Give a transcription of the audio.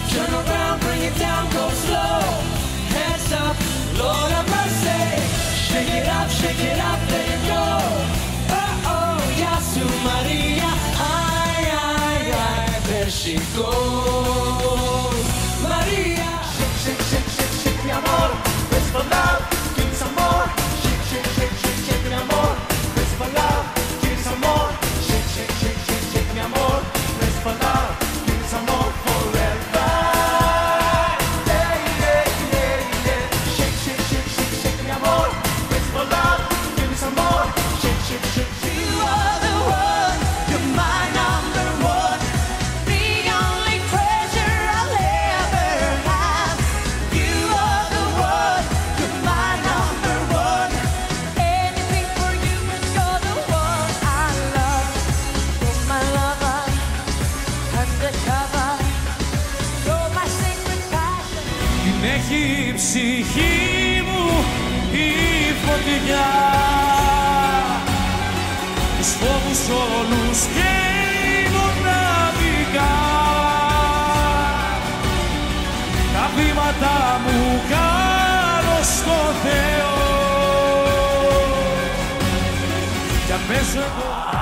Turn around, bring it down, go slow. Hands up, Lord have mercy. Shake it up, let it go. Oh, Yasu Maria. Ay, ay, ay, there she goes. Maria. Shake, shake, shake, shake, shake, mi amor. It's for love, give me some more. Shake, shake, shake, shake, shake, mi amor. It's for love, give me some more. Shake, shake, shake, shake, shake, mi amor. It's for love, give me some more forever. Yeah, yeah, yeah, yeah. Shake, shake, shake, shake, shake, mi amor. It's for love, give me some more. Shake, shake, shake, shake. You are the one, you're my number one. The only treasure I'll ever have. You are the one, you're my number one. Anything for you, 'cause you're the one I love. You're my lover, undercover. You're my secret passion. Την έχει η ψυχή μου η φωτιά. Τους φόβους όλους και μοναδικά. Τα βήματα μου κάνω στο Θεό. Για πες εγώ